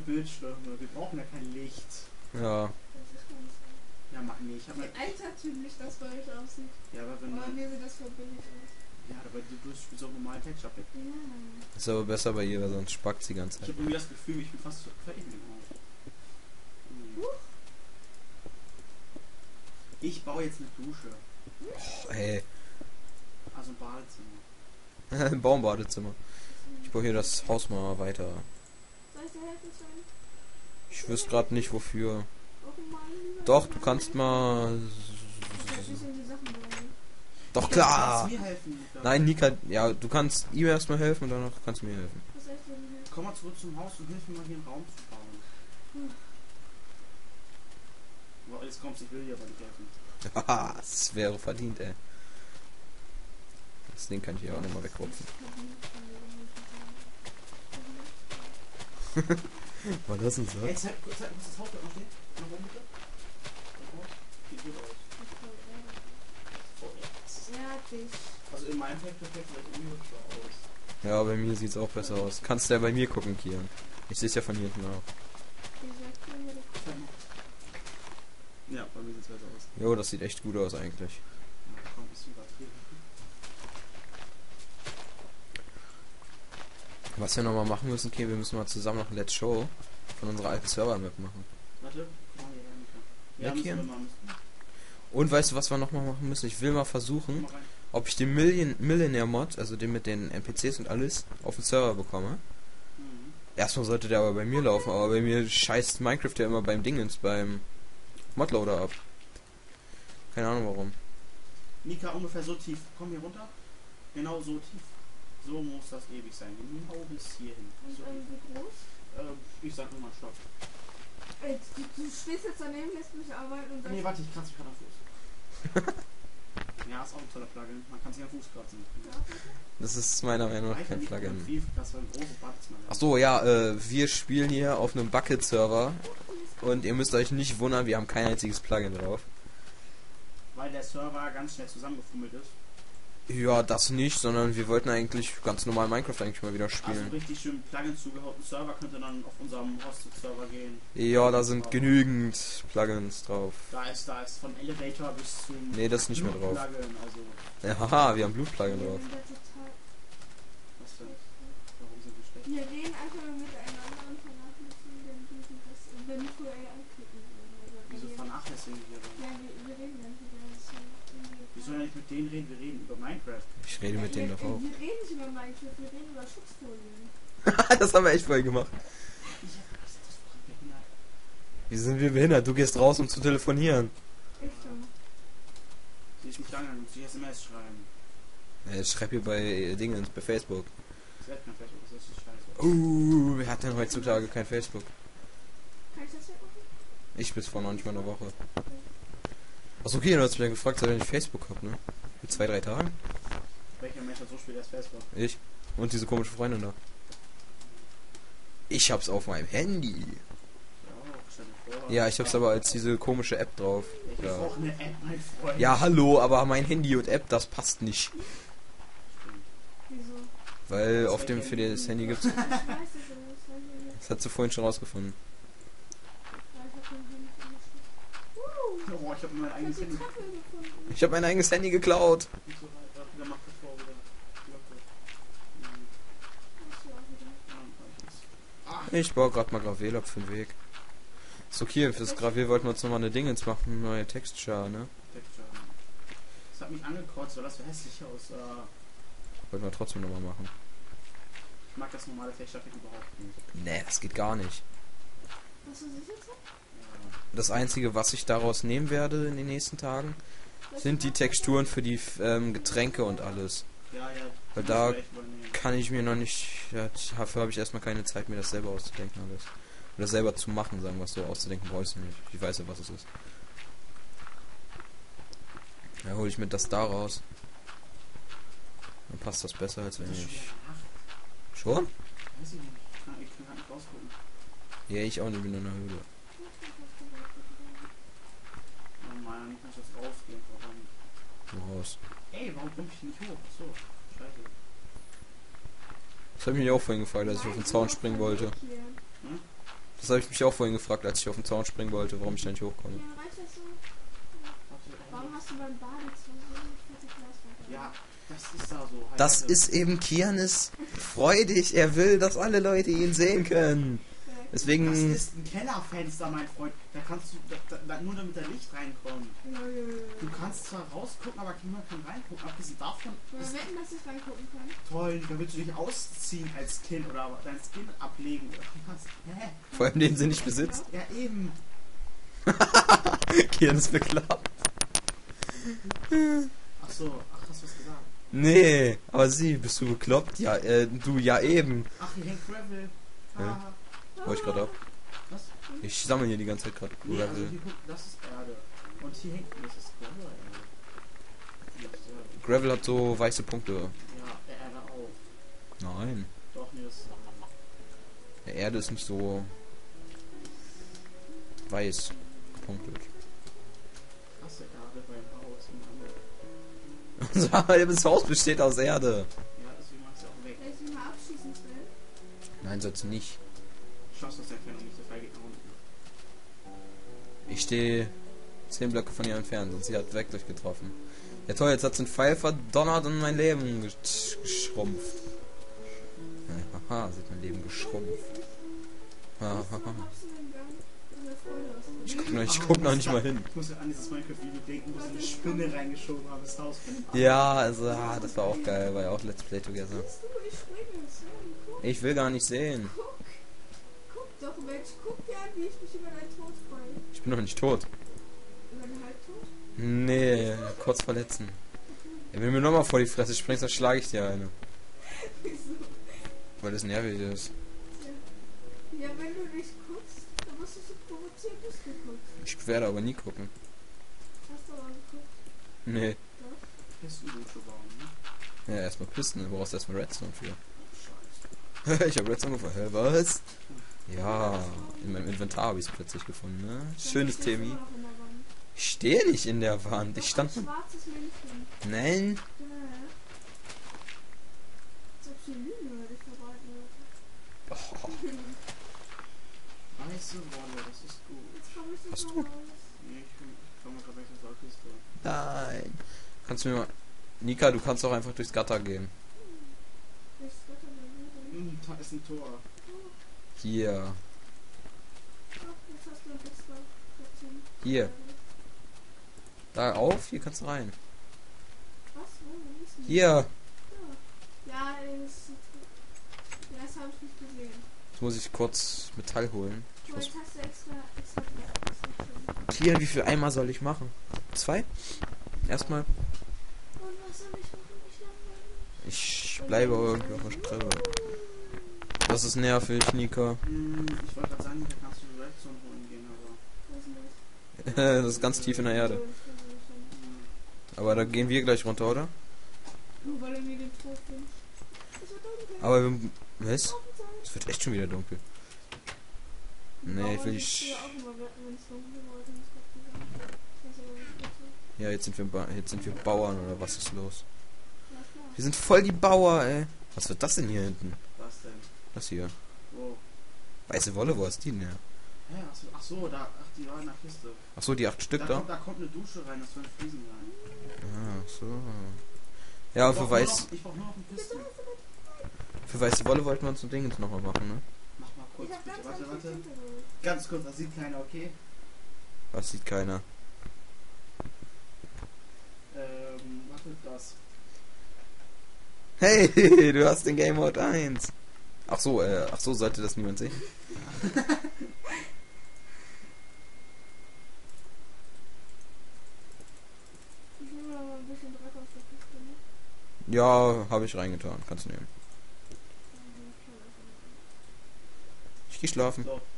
Bildschirme. Wir brauchen ja kein Licht. Ja. Ja, mach nicht. Ich hab mal... Altertümlich das bei euch aussieht. Ja, aber wenn Aber man... mir sieht das voll billig aus. Ja, aber du spielst auch normalen Texture Pack. Ja. Ist aber besser bei ihr, weil sonst spackt sie die ganze Ich Zeit. habe irgendwie das Gefühl, ich bin fast fertig mit dem Haus. Ich baue jetzt eine Dusche. Oh, ey. Also ein Badezimmer. Ein Baumbadezimmer. Ich baue hier das Haus mal weiter. Soll ich dir helfen, Sven? Ich wüsste gerade nicht wofür. Oh Mann, lieber Doch, du Mann. kannst mal. Ich kann nicht in die Sachen bauen. Doch Du klar! kannst mir helfen, Luca. Nein, Nika, ja, du kannst ihm erstmal helfen und danach kannst du mir helfen. Was soll ich dir denn helfen? Komm mal zurück zum Haus und hilf mir mal hier einen Raum zu bauen. Boah, jetzt kommst du, ich will dir aber nicht helfen. Haha, das wäre verdient, ey. Das Ding kann ich hier auch nochmal wegrupfen. War das ein Ey, Satz? zeig uns das Haus noch steht. Noch oben bitte. Geht gut aus. Oh, ja. Fertig. Also in meinem Pack perfekt sieht das irgendwie hübscher aus. Ja, bei mir sieht's auch besser aus. Kannst du ja bei mir gucken, Kian. Ich sehe es ja von hier hinten auch. Ja, bei mir sieht es besser aus. Jo, das sieht echt gut aus eigentlich. Ja, komm, ein bisschen übertrieben. Was wir nochmal machen müssen, okay, wir müssen mal zusammen noch ein Let's Show von unserer alten Server-Map machen. Warte, komm mal hier rein, Mika. Ja, Weg müssen hier? wir mal. Und weißt du, was wir nochmal machen müssen? Ich will mal Komm versuchen, mal rein. ob ich den Millionaire-Mod, also den mit den NPCs und alles, auf den Server bekomme. Mhm. Erstmal sollte der aber bei mir laufen, aber bei mir scheißt Minecraft ja immer beim Dingens, beim Modloader ab. Keine Ahnung warum. Nika, ungefähr so tief. Komm hier runter. Genau so tief. So muss das ewig sein. Genau bis hierhin. Und So, wie groß? ich sag nur mal Stopp. Ey, du stehst jetzt daneben, lässt mich arbeiten und Nee, warte, ich kratze mich gerade am Fuß. Ja, ist auch ein toller Plugin. Man kann sich am Fuß kratzen. Das ist meiner Meinung nach kein Eigentlich Plugin. viel, das war ein großes Badezimmer. Ach so, ja, wir spielen hier auf einem Bucket-Server und ihr müsst euch nicht wundern, wir haben kein einziges Plugin drauf. Weil der Server ganz schnell zusammengefummelt ist. Ja, das nicht, sondern wir wollten eigentlich ganz normal Minecraft eigentlich mal wieder Also spielen. richtig schön Plugin zugehauten Server könnte dann auf unserem Hosted-Server gehen. Ja, da sind genügend Plugins drauf. Da ist von Elevator bis zum Nee, das ist nicht mehr drauf. Plugin, also Ja, haha, wir haben Blut-Plugin drauf. was denn? Warum sind wir schlecht? Wir reden einfach nur miteinander und vernachlässigen dann das, wenn wir QA anklicken würden. Wieso vernachlässigen wir denn? Ja, wir reden dann wieder. Wir sollen ja nicht mit denen reden, wir reden über Minecraft. Ich rede mit denen doch auch. Wir reden nicht über Minecraft, wir reden über Schutzfolien. Das haben wir echt voll gemacht. Wie sind wir behindert? Du gehst raus, um zu telefonieren. Echt so. Sie ist nicht lang, muss ich SMS schreiben. Ich schreib hier bei Dingens, bei Facebook. Das wird kein Facebook, das ist scheiße. Wer hat denn heutzutage kein Facebook? Kann ich das jetzt machen? Ich bis vor noch nicht mal einer Woche. Achso, okay, du hast mich ja gefragt, seit ich Facebook hab, ne? Mit 2-3 Tagen? Welcher Mensch hat so spät erst Facebook? Ich. Und diese komische Freundin da. Ich hab's auf meinem Handy. Ja, stell dir vor. Ja, ich hab's aber als diese komische App drauf. Ich Ja. brauche eine App, mein Freund. Ja, hallo, aber mein Handy und App, das passt nicht. Wieso? Weil auf dem für das Handy gibt's. Ich weiß es nicht, das weiß ich nicht. Das hat sie vorhin schon rausgefunden. Ja, ich hab den Handy Oh, ich habe mein Ich hab eigenes die Handy. Treppe gefunden. Ich habe mein eigenes Handy geklaut. Nicht so weit, warte, wieder mach das vor, wieder. Glocke. Ach so, auch wieder. Ich baue gerade mal Gravel ab für den Weg. Ist okay, fürs Gravel wollten wir uns nochmal eine Dingens machen, neue Texture, ne? Texture. Das hat mich angekreuzt, weil das so hässlich aussah. Wollten wir trotzdem nochmal machen. Ich mag das normale Texture überhaupt nicht. Nee, das geht gar nicht. Was du sicher jetzt? Ja. Das einzige, was ich daraus nehmen werde in den nächsten Tagen, sind die Texturen für die Getränke und alles. Ja, ja. Weil das da musst du echt übernehmen. kann ich mir noch nicht, ja, dafür habe ich erstmal keine Zeit, mir das selber auszudenken alles. Oder selber zu machen, sagen wir es so, auszudenken brauchst du nicht. Ich weiß ja, was es ist. Ja, hole ich mir das da raus. Dann passt das besser, als wenn Das ist ich... schon wieder Nacht. Schon? Weiß ich nicht. Ich kann nicht rausgucken. Ja, ich auch nicht, bin in der Höhle. Oh Mann, kann ich das rausgehen? Warum? Raus. Ey, warum komme ich nicht hoch? Achso, scheiße. Das hat mich auch vorhin gefragt, als ich auf den Zaun springen wollte. Hm? Das habe ich mich auch vorhin gefragt, als ich auf den Zaun springen wollte, warum ich da nicht hochkomme. Ja, reicht das so? Warum hast du beim Badezimmer so eine fette Glaswand? Ja, das ist da so. Halt Das also, ist eben Kianis freudig. Er will, dass alle Leute ihn sehen können. Das Deswegen. ist ein Kellerfenster, mein Freund. Da kannst du, nur damit da Licht reinkommt. Du kannst zwar rausgucken, aber niemand kann reingucken. Abgesehen davon Wir ist wetten, dass ich reingucken kann. toll. Da willst du dich ausziehen als Kind oder dein Skin ablegen oder was. Hä? Vor allem den sie nicht besitzt. Ja, eben. Kianis beklappt. Ach so, hast du was gesagt? Nee, aber sie, bist du bekloppt? Ja, du ja eben. Ach, hier hängt Gravel. Ah, Hör ich gerade auf. was? Ich sammle hier die ganze Zeit gerade. Nee, also hier, guck, das ist Erde. Und hier hängt, das ist Gravel oder Erde? Das ist Erde. Gravel hat so weiße Punkte. Ja, Erde auch. Nein. Doch, nee, das ist Der Erde ist nicht so weiß gepunktet. krasse Erde beim Haus im Hamburg. Unser halbes Haus besteht aus Erde. Ja, deswegen machst du auch weg. Soll ich sie mal abschießen, Sven? Nein, sollst du nicht. Schaust aus der Entfernung nicht, der Pfeil geht nach unten. Ich stehe 10 Blöcke von ihr entfernt und sie hat wirklich getroffen. Ja toll, jetzt hat sie einen Pfeil verdonnert und mein Leben geschrumpft. Haha, sie hat mein Leben geschrumpft. Hahaha. Ich guck noch nicht mal hin. Ich muss ja an dieses Minecraft-Video denken, wo sie eine Spinne reingeschoben haben, das Haus von dem Ja, also, das war auch geil, war ja auch Let's Play Together. Ich springe, Sven. Guck, Ich will gar nicht sehen. guck doch, Mensch. Guck dir an, wie ich mich über deinen Tod freue. Ich bin noch nicht tot. Über den Halbtod? Nee, kurz verletzen. Ja, wenn du mir nochmal vor die Fresse springst, dann schlage ich dir eine. Wieso? Weil das nervig ist. Ja, wenn du nicht guckst, dann musst du so provoziert bist geguckt. Ich werde aber nie gucken. Hast du aber geguckt? Nee. Pistendusche bauen, ne? Ja, erstmal Pisten, du brauchst erstmal Redstone für. Scheiße. Ich habe Redstone gefunden. Hä, was? Ja, in meinem Inventar habe ich es plötzlich gefunden, ne? Schönes Themi. Ich stehe nicht in der Wand. Ich stand. Schwarzes Männchen. Nein. Ja. Als ob sie Lügen über dich verbreiten würde. Oh, Weiße Wolle, das ist gut. Jetzt komm ich Hast nicht du? mal raus. Nee, ich komme gerade weg aus der Kiste. nein. Kannst du mir mal. Nika, du kannst doch einfach durchs Gatter gehen. Welches Wetter denn wieder? Da ist ein Tor. Hier. Ach, jetzt hast du ein extra Plätzchen. Hier. Da auf, hier kannst du rein. Was? Wo ist denn? Hier. Ja, das habe ich nicht gesehen. Jetzt muss ich kurz Metall holen. Ich So, muss. jetzt hast du extra Plätzchen. Hier, wie viel Eimer soll ich machen? 2? Erstmal. Und was soll ich machen? Ich langweilig. Ich bleibe irgendwie auf der Strecke. Das ist nervig, Nika. Ich wollte gerade sagen, da kannst du Redstone holen gehen, aber. Weiß nicht. Das ist ganz tief in der Erde. Aber da gehen wir gleich runter, oder? Nur weil er mir den Tod wünscht. Es wird dunkel. Aber wir. Was? Aufenzeit. Es wird echt schon wieder dunkel. Nee, ich will nicht. Ja, auch immer wetten, wenn es dunkel wird, ins Bett gegangen. Das ist aber nicht gut so. Ja, jetzt sind wir Bauern oder was ist los? Ja, klar. Wir sind voll die Bauer, ey. Was wird das denn hier hinten? Was denn? Das hier. Wo? Weiße Wolle, wo ist die denn her? Hä? Ach so, da. Ach, die war in der Kiste. Achso, die 8 Stück da? Da kommt eine Dusche rein, das soll Fliesen sein. Ah, so. Ja, und Ich brauch nur noch eine Kiste. für weiße Wolle wollten wir uns ein Ding jetzt nochmal machen, ne? Mach mal kurz, Ich hab bitte. ganz, Warte, ganz viel warte. Tinte geholt. Ganz kurz, das sieht keiner, okay? Was sieht keiner. Warte, das. Hey, du hast den Game Mode 1. Ach so, sollte das niemand sehen? Ich nehme noch mal ein bisschen Dreck aus der Kiste, ne? Ja, habe ich reingetan. Kannst du nehmen. Ja, Ich geh schlafen. So,